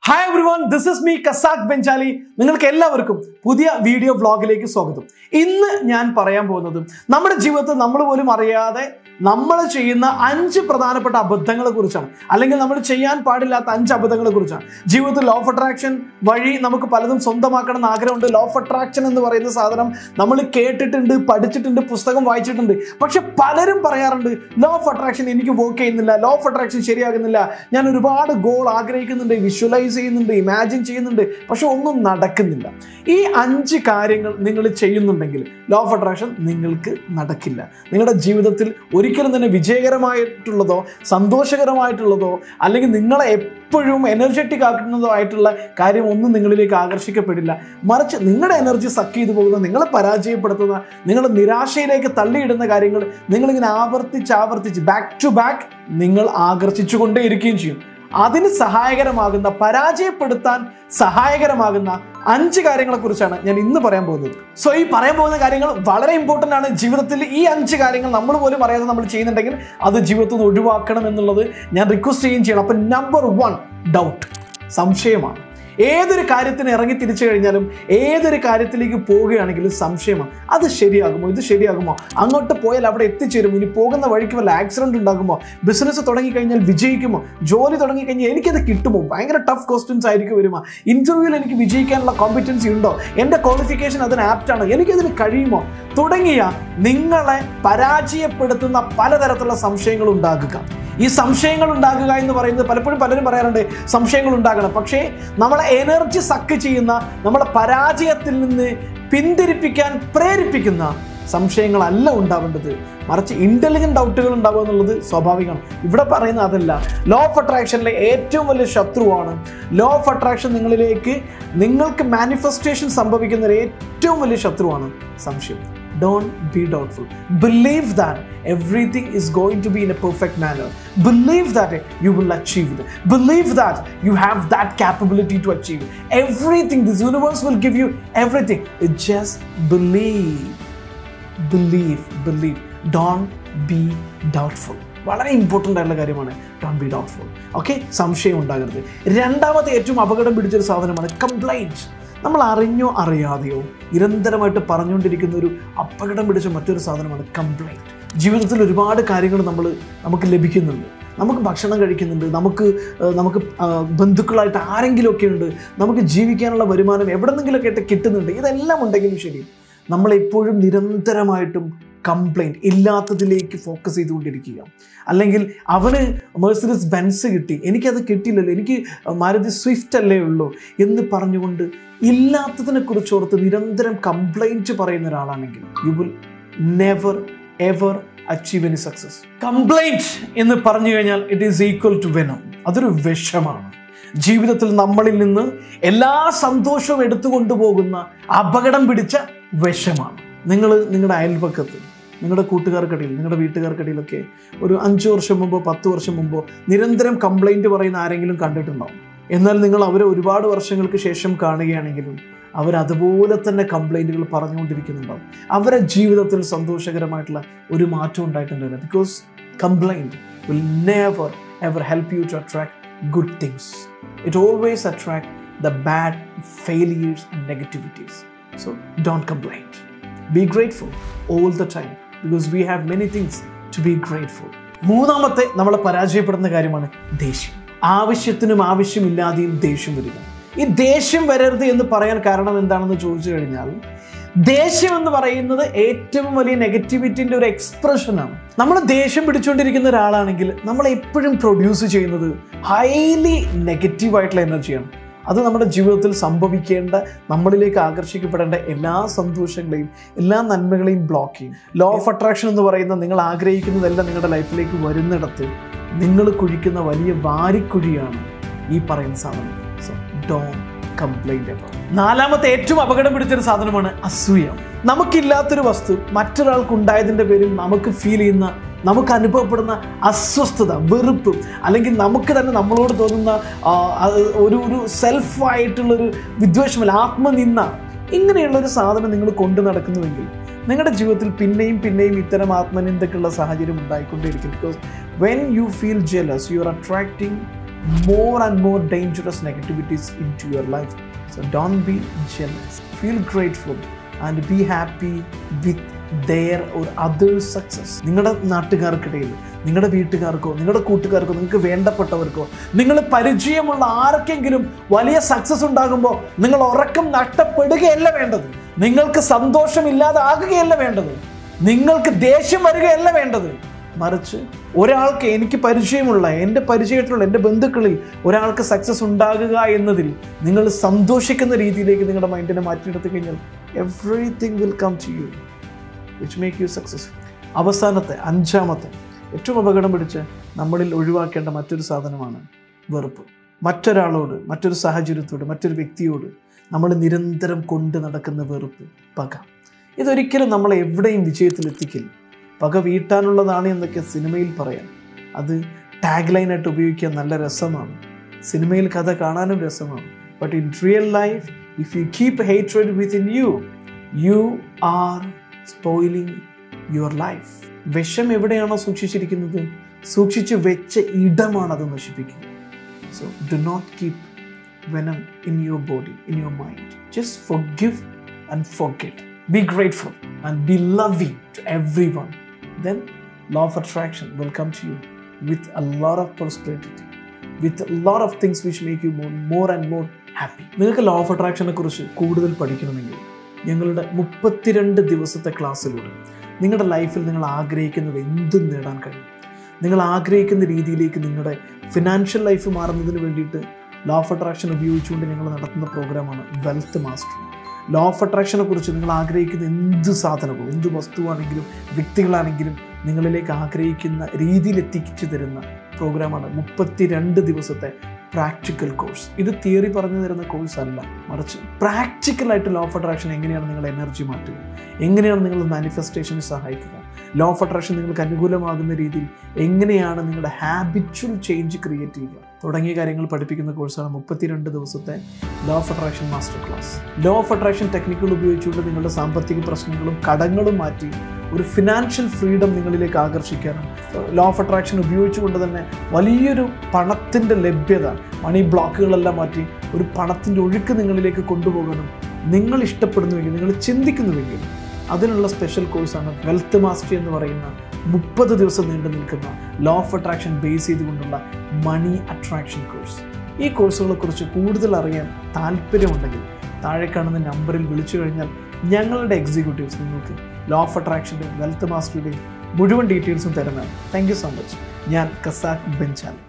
Hi everyone, this is me Kasak Benchali. നിങ്ങൾക്ക് എല്ലാവർക്കും പുതിയ വീഡിയോ വ്ലോഗിലേക്ക് സ്വാഗതം. ഇന്ന് ഞാൻ പറയാൻ പോകുന്നത് നമ്മുടെ ജീവിതത്തിൽ നമ്മൾ പോലും അറിയാതെ നമ്മൾ ചെയ്യുന്ന 5 പ്രധാനപ്പെട്ട അബദ്ധങ്ങളെ കുറിച്ചാണ്. അല്ലെങ്കിൽ നമ്മൾ ചെയ്യാൻ പാടില്ലാത്ത 5 അബദ്ധങ്ങളെ കുറിച്ചാണ്. ജീവിതത്തിൽ ലോ ഓഫ് അട്രാക്ഷൻ വഴി നമുക്ക് പലതും സ്വന്തമാക്കണം എന്ന് ആഗ്രഹമുണ്ട്. ലോ ഓഫ് അട്രാക്ഷൻ എന്ന് പറയുന്ന സാധനം നമ്മൾ കേട്ടിട്ടുണ്ട്, പഠിച്ചിട്ടുണ്ട്, പുസ്തകം വായിച്ചിട്ടുണ്ട്. പക്ഷെ പലരും പറയാറുണ്ട് ലോ ഓഫ് അട്രാക്ഷൻ എനിക്ക് വർക്ക് ചെയ്യുന്നില്ല, ലോ ഓഫ് അട്രാക്ഷൻ ശരിയാകുന്നില്ല, ഞാൻ ഒരുപാട് ഗോൾ ആഗ്രഹിക്കുന്നുണ്ട്, വിഷ്വലൈസ് ചെയ്യുന്നുണ്ട്, ഇമാജിൻ ചെയ്യുന്നുണ്ട്, പക്ഷെ ഒന്നും നടക്കുന്നില്ല. ഈ 5 കാര്യങ്ങൾ നിങ്ങൾ ചെയ്യുന്നുണ്ടെങ്കിൽ ലോ ഓഫ് അട്രാക്ഷൻ നിങ്ങൾക്ക് നടക്കില്ല. നിങ്ങളുടെ ജീവിതത്തിൽ ഒരിക്കലും തന്നെ വിജയകരമായിട്ടുള്ളതോ സന്തോഷകരമായിട്ടുള്ളതോ അല്ലെങ്കിൽ നിങ്ങളെ എപ്പോഴും എനർജറ്റിക് ആക്കുന്നതോ ആയിട്ടുള്ള കാര്യം ഒന്നും നിങ്ങളിലേക്ക് ആകർഷിക്കപ്പെടില്ല. മറിച്ച് നിങ്ങളുടെ എനർജി സക്ക് ചെയ്തു പോകുന്ന, നിങ്ങളെ പരാജയപ്പെടുത്തുന്ന, നിങ്ങളെ നിരാശയിലേക്ക് തള്ളിയിടുന്ന കാര്യങ്ങൾ നിങ്ങളിങ്ങനെ ആവർത്തിച്ച് ബാക്ക് ടു ബാക്ക് നിങ്ങൾ ആകർഷിച്ചുകൊണ്ടേയിരിക്കുകയും ചെയ്യും. അതിന് സഹായകരമാകുന്ന, പരാജയപ്പെടുത്താൻ സഹായകരമാകുന്ന 5 കാര്യങ്ങളെ കുറിച്ചാണ് ഞാൻ ഇന്ന് പറയാൻ പോകുന്നത്. സോ ഈ പറയാൻ പോകുന്ന കാര്യങ്ങൾ വളരെ ഇമ്പോർട്ടൻ്റ് ആണ്. ജീവിതത്തിൽ ഈ 5 കാര്യങ്ങൾ നമ്മൾ പോലും അറിയാതെ നമ്മൾ ചെയ്യുന്നുണ്ടെങ്കിൽ അത് ജീവിതത്തിൽ നിന്ന് ഒഴിവാക്കണം എന്നുള്ളത് ഞാൻ റിക്വസ്റ്റ് ചെയ്യണം. അപ്പം നമ്പർ 1 ഡൗട്ട്, സംശയമാണ്. ഏതൊരു കാര്യത്തിന് ഇറങ്ങി തിരിച്ചു കഴിഞ്ഞാലും ഏതൊരു കാര്യത്തിലേക്ക് പോവുകയാണെങ്കിലും സംശയമാണ്. അത് ശരിയാകുമോ, ഇത് ശരിയാകുമോ, അങ്ങോട്ട് പോയാൽ അവിടെ എത്തിച്ചേരും, ഇനി പോകുന്ന വഴിക്ക് വല്ല ആക്സിഡൻറ്റ് ഉണ്ടാകുമോ, ബിസിനസ് തുടങ്ങിക്കഴിഞ്ഞാൽ വിജയിക്കുമോ, ജോലി തുടങ്ങിക്കഴിഞ്ഞാൽ എനിക്കത് കിട്ടുമോ, ഭയങ്കര ടഫ് ക്വസ്റ്റ്യൻസ് ആയിരിക്കും വരുമോ, ഇൻ്റർവ്യൂവിൽ എനിക്ക് വിജയിക്കാനുള്ള കോമ്പിറ്റൻസി ഉണ്ടോ, എൻ്റെ ക്വാളിഫിക്കേഷൻ അതിന് ആപ്റ്റാണോ, എനിക്കതിന് കഴിയുമോ തുടങ്ങിയ നിങ്ങളെ പരാജയപ്പെടുത്തുന്ന പലതരത്തിലുള്ള സംശയങ്ങൾ ഉണ്ടാകുക. ഈ സംശയങ്ങൾ ഉണ്ടാകുക എന്ന് പറയുന്നത് പലപ്പോഴും പലരും പറയാറുണ്ട് സംശയങ്ങൾ ഉണ്ടാകണം. പക്ഷേ നമ്മളെ എനർജി സക്ക് ചെയ്യുന്ന, നമ്മളെ പരാജയത്തിൽ നിന്ന് പിന്തിരിപ്പിക്കാൻ പ്രേരിപ്പിക്കുന്ന സംശയങ്ങളല്ല ഉണ്ടാവേണ്ടത്. മറിച്ച് ഇൻ്റലിജൻറ്റ് ഡൗട്ടുകൾ ഉണ്ടാവുക എന്നുള്ളത് സ്വാഭാവികമാണ്. ഇവിടെ പറയുന്നത് അതല്ല. ലോ ഓഫ് അട്രാക്ഷനിലെ ഏറ്റവും വലിയ ശത്രുവാണ്. ലോ ഓഫ് അട്രാക്ഷൻ നിങ്ങൾക്ക് മാനിഫെസ്റ്റേഷൻ സംഭവിക്കുന്ന ഏറ്റവും വലിയ ശത്രുവാണ് സംശയം. Don't be doubtful. Believe that everything is going to be in a perfect manner. Believe that you will achieve it. Believe that you have that capability to achieve everything. This universe will give you everything. Just believe. Believe. Don't be doubtful. വളരെ important ആയിട്ടുള്ള കാര്യമാണ്. Don't be doubtful. Okay, സംശയം ഉണ്ടാകരുത്. രണ്ടാമത്തെ ഏറ്റവും അപകടം പിടിച്ചൊരു സാധനമാണ് കംപ്ലൈൻറ്റ്. നമ്മൾ അറിഞ്ഞോ അറിയാതെയോ നിരന്തരമായിട്ട് പറഞ്ഞുകൊണ്ടിരിക്കുന്ന ഒരു അപകടം പിടിച്ച മറ്റൊരു സാധനമാണ് കംപ്ലൈൻറ്റ്. ജീവിതത്തിൽ ഒരുപാട് കാര്യങ്ങൾ നമുക്ക് ലഭിക്കുന്നുണ്ട്. നമുക്ക് ഭക്ഷണം കഴിക്കുന്നുണ്ട്, നമുക്ക് ബന്ധുക്കളായിട്ട് ആരെങ്കിലുമൊക്കെ ഉണ്ട്, നമുക്ക് ജീവിക്കാനുള്ള വരുമാനം എവിടെന്നെങ്കിലുമൊക്കെ ആയിട്ട് കിട്ടുന്നുണ്ട്. ഇതെല്ലാം ഉണ്ടെങ്കിലും ശരി, നമ്മളെപ്പോഴും നിരന്തരമായിട്ടും കംപ്ലൈൻറ്റ്, ഇല്ലാത്തതിലേക്ക് ഫോക്കസ് ചെയ്തുകൊണ്ടിരിക്കുക. അല്ലെങ്കിൽ അവന് മെഴ്സിഡീസ് ബെൻസ് കിട്ടി, എനിക്കത് കിട്ടിയില്ലല്ലോ, എനിക്ക് മാരുതി സ്വിഫ്റ്റ് അല്ലേ ഉള്ളൂ എന്ന് പറഞ്ഞുകൊണ്ട് ഇല്ലാത്തതിനെ കുറിച്ച് ഓർത്ത് നിരന്തരം കംപ്ലൈൻറ്റ് പറയുന്ന ഒരാളാണെങ്കിൽ you will never ever achieve any success. Complaint എന്ന് പറഞ്ഞു കഴിഞ്ഞാൽ it is equal to venom. അതൊരു വിഷമാണ്. ജീവിതത്തിൽ നമ്മളിൽ നിന്ന് എല്ലാ സന്തോഷവും എടുത്തുകൊണ്ടുപോകുന്ന അപകടം പിടിച്ച വിഷമാണ്. നിങ്ങളുടെ അയൽപക്കത്ത്, നിങ്ങളുടെ കൂട്ടുകാർക്കിടയിൽ, നിങ്ങളുടെ വീട്ടുകാർക്കിടയിലൊക്കെ ഒരു 5 വർഷം മുമ്പോ 10 വർഷം മുമ്പോ നിരന്തരം കംപ്ലൈൻറ്റ് പറയുന്ന ആരെങ്കിലും കണ്ടിട്ടുണ്ടാവും. എന്നാൽ നിങ്ങൾ അവരെ ഒരുപാട് വർഷങ്ങൾക്ക് ശേഷം കാണുകയാണെങ്കിലും അവരതുപോലെ തന്നെ കംപ്ലൈൻറ്റുകൾ പറഞ്ഞുകൊണ്ടിരിക്കുന്നുണ്ടാവും. അവരുടെ ജീവിതത്തിൽ സന്തോഷകരമായിട്ടുള്ള ഒരു മാറ്റം ഉണ്ടായിട്ടുണ്ടാവില്ല. Because complaint will never ever help you to attract good things. It always attract the bad failures and negativities. So don't complaint. Be grateful all the time because we have many things to be grateful. മൂന്നാമത്തെ നമ്മളെ പരാജയപ്പെടുന്ന കാര്യമാണ് ദേഷ്യം. ആവശ്യത്തിനും ആവശ്യമില്ലാതെയും ദേഷ്യം വരിക. ഈ ദേഷ്യം വരരുത് എന്ന് പറയാൻ കാരണം എന്താണെന്ന് ചോദിച്ചു കഴിഞ്ഞാൽ, ദേഷ്യം എന്ന് പറയുന്നത് ഏറ്റവും വലിയ നെഗറ്റിവിറ്റിൻ്റെ ഒരു എക്സ്പ്രഷനാണ്. നമ്മൾ ദേഷ്യം പിടിച്ചുകൊണ്ടിരിക്കുന്ന ഒരാളാണെങ്കിൽ നമ്മൾ എപ്പോഴും പ്രൊഡ്യൂസ് ചെയ്യുന്നത് ഹൈലി നെഗറ്റീവായിട്ടുള്ള എനർജിയാണ്. അത് നമ്മുടെ ജീവിതത്തിൽ സംഭവിക്കേണ്ട, നമ്മളിലേക്ക് ആകർഷിക്കപ്പെടേണ്ട എല്ലാ സന്തോഷങ്ങളെയും എല്ലാ നന്മകളെയും ബ്ലോക്ക് ചെയ്യും. ലോ ഓഫ് അട്രാക്ഷൻ എന്ന് പറയുന്ന നിങ്ങൾ ആഗ്രഹിക്കുന്നതെല്ലാം നിങ്ങളുടെ ലൈഫിലേക്ക് വരുന്നിടത്ത് നിങ്ങൾ കുഴിക്കുന്ന വലിയ വാരിക്കുഴിയാണ് ഈ പറയുന്ന സാധനം. So don't complaint ever. നാലാമത്തെ ഏറ്റവും അപകടം പിടിച്ചൊരു സാധനമാണ് അസൂയ. നമുക്കില്ലാത്തൊരു വസ്തു മറ്റൊരാൾക്കുണ്ടായതിൻ്റെ പേരിൽ നമുക്ക് ഫീൽ ചെയ്യുന്ന, നമുക്ക് അനുഭവപ്പെടുന്ന അസ്വസ്ഥത, വെറുപ്പ്, അല്ലെങ്കിൽ നമുക്ക് തന്നെ നമ്മളോട് തോന്നുന്ന ഒരു സെൽഫായിട്ടുള്ളൊരു വിദ്വേഷമല്ല, ആത്മനിന്ദ, ഇങ്ങനെയുള്ളൊരു സാധനം നിങ്ങൾ കൊണ്ടു നടക്കുന്നുവെങ്കിൽ നിങ്ങളുടെ ജീവിതത്തിൽ പിന്നെയും ഇത്തരം ആത്മനിന്ദക്കുള്ള സാഹചര്യം ഉണ്ടായിക്കൊണ്ടേയിരിക്കും. Because when you feel jealous you are attracting more and more dangerous negativities into your life. So don't be jealous. Feel grateful and be happy with their or others' success. നിങ്ങളുടെ നാട്ടുകാർക്കിടയിൽ, നിങ്ങളുടെ വീട്ടുകാർക്കോ, നിങ്ങളുടെ കൂട്ടുകാർക്കോ, നിങ്ങൾക്ക് വേണ്ടപ്പെട്ടവർക്കോ, നിങ്ങൾ പരിചയമുള്ള ആർക്കെങ്കിലും വലിയ സക്സസ് ഉണ്ടാകുമ്പോൾ നിങ്ങൾ ഉറക്കം നഷ്ടപ്പെടുകയല്ല വേണ്ടത്. നിങ്ങൾക്ക് സന്തോഷമില്ലാതാകുകയല്ല വേണ്ടത്. നിങ്ങൾക്ക് ദേഷ്യം വരികയല്ല വേണ്ടത്. മറിച്ച് ഒരാൾക്ക്, എനിക്ക് പരിചയമുള്ള, എൻ്റെ പരിചയത്തിലുള്ള എൻ്റെ ബന്ധുക്കളിൽ ഒരാൾക്ക് സക്സസ് ഉണ്ടാകുക എന്നതിൽ നിങ്ങൾ സന്തോഷിക്കുന്ന രീതിയിലേക്ക് നിങ്ങളുടെ മൈൻഡിനെ മാറ്റിയെടുത്തു കഴിഞ്ഞാൽ everything will come to you which make you successful. അവസാനത്തെ, അഞ്ചാമത്തെ ഏറ്റവും അപകടം പിടിച്ച് നമ്മളിൽ ഒഴിവാക്കേണ്ട മറ്റൊരു സാധനമാണ് വെറുപ്പ്. മറ്റൊരാളോട്, മറ്റൊരു സാഹചര്യത്തോട്, മറ്റൊരു വ്യക്തിയോട് നമ്മൾ നിരന്തരം കൊണ്ട് നടക്കുന്ന വെറുപ്പ്, പക. ഇതൊരിക്കലും നമ്മളെ എവിടെയും വിജയത്തിലെത്തിക്കില്ല. പക വീട്ടാനുള്ളതാണ് എന്നൊക്കെ സിനിമയിൽ പറയാം. അത് ടാഗ് ലൈനായിട്ട് ഉപയോഗിക്കാൻ നല്ല രസമാണ്. സിനിമയിൽ കഥ കാണാനും രസമാണ്. But in real life, if you keep hatred within you, you are spoiling your life. വിഷം എവിടെയാണോ സൂക്ഷിച്ചിരിക്കുന്നത്, സൂക്ഷിച്ച് വെച്ച ഇടമാണ് അത് നശിപ്പിക്കുക. So do not keep venom in your body, in your mind. Just forgive and forget. Be grateful and be loving to everyone. Then law of attraction will come to you with a lot of prosperity, with a lot of things which make you more and more happy. നിങ്ങൾക്ക് law of attraction കുറിച്ച് കൂടുതൽ പഠിക്കണമെങ്കിൽ ഞങ്ങളുടെ 32 ദിവസത്തെ ക്ലാസ്സിലൂടെ നിങ്ങളുടെ ലൈഫിൽ നിങ്ങൾ ആഗ്രഹിക്കുന്നത് എന്തും നേടാൻ കഴിയും. നിങ്ങൾ ആഗ്രഹിക്കുന്ന രീതിയിലേക്ക് നിങ്ങളുടെ ഫിനാൻഷ്യൽ ലൈഫ് മാറുന്നതിന് വേണ്ടിയിട്ട് ലോ ഓഫ് അട്രാക്ഷൻ ഉപയോഗിച്ചുകൊണ്ട് ഞങ്ങൾ നടത്തുന്ന പ്രോഗ്രാമാണ് വെൽത്ത് മാസ്റ്റർ. ലോ ഓഫ് അട്രാക്ഷനെ കുറിച്ച് നിങ്ങൾ ആഗ്രഹിക്കുന്ന എന്ത് സാധനവും, എന്ത് വസ്തുവാണെങ്കിലും വ്യക്തികളാണെങ്കിലും നിങ്ങളിലേക്ക് ആഗ്രഹിക്കുന്ന രീതിയിൽ എത്തിച്ചു തരുന്ന പ്രോഗ്രാമാണ് 32 ദിവസത്തെ പ്രാക്ടിക്കൽ കോഴ്സ്. ഇത് തിയറി പറഞ്ഞു തരുന്ന കോഴ്സ് അല്ല, മറിച്ച് പ്രാക്ടിക്കലായിട്ട് ലോ ഓഫ് അട്രാക്ഷൻ എങ്ങനെയാണ് നിങ്ങളുടെ എനർജി മാറ്റുക, എങ്ങനെയാണ് നിങ്ങൾ മാനിഫെസ്റ്റേഷന് സഹായിക്കുക, ലോ ഓഫ് അട്രാക്ഷൻ നിങ്ങൾക്ക് അനുകൂലമാകുന്ന രീതിയിൽ എങ്ങനെയാണ് നിങ്ങളുടെ ഹാബിച്വൽ ചേഞ്ച് ക്രിയേറ്റ് ചെയ്യുക തുടങ്ങിയ കാര്യങ്ങൾ പഠിപ്പിക്കുന്ന കോഴ്സാണ് 32 ദിവസത്തെ law of attraction master class. Law of attraction ടെക്നിക്കുകൾ ഉപയോഗിച്ചുകൊണ്ട് നിങ്ങളുടെ സാമ്പത്തിക പ്രശ്നങ്ങളും കടങ്ങളും മാറ്റി ഒരു ഫിനാൻഷ്യൽ ഫ്രീഡം നിങ്ങളിലേക്ക് ആകർഷിക്കാനും, ലോ ഓഫ് അട്രാക്ഷൻ ഉപയോഗിച്ചുകൊണ്ട് തന്നെ വലിയൊരു പണത്തിൻ്റെ ലഭ്യത, മണി ബ്ലോക്കുകളെല്ലാം മാറ്റി ഒരു പണത്തിൻ്റെ ഒഴുക്ക് നിങ്ങളിലേക്ക് കൊണ്ടുപോകാനും നിങ്ങൾ ഇഷ്ടപ്പെടുന്നുവെങ്കിൽ, നിങ്ങൾ ചിന്തിക്കുന്നുവെങ്കിൽ അതിനുള്ള സ്പെഷ്യൽ കോഴ്സാണ് വെൽത്ത് മാസ്റ്ററി എന്ന് പറയുന്ന 30 ദിവസം നീണ്ടു നിൽക്കുന്ന ലോ ഓഫ് അട്രാക്ഷൻ ബേസ് ചെയ്തുകൊണ്ടുള്ള മണി അട്രാക്ഷൻ കോഴ്സ്. ഈ കോഴ്സുകളെക്കുറിച്ച് കൂടുതൽ അറിയാൻ താല്പര്യമുണ്ടെങ്കിൽ താഴെ കാണുന്ന നമ്പറിൽ വിളിച്ചു കഴിഞ്ഞാൽ ഞങ്ങളുടെ എക്സിക്യൂട്ടീവ്സ് നിങ്ങൾക്ക് ലോ ഓഫ് അട്രാക്ഷൻ്റെ വെൽത്ത് മാസ്റ്ററിയുടെയും മുഴുവൻ ഡീറ്റെയിൽസും തരുന്നതാണ്. Thank you so much. ഞാൻ ഖസാക്ക് ബെൻചാൽ.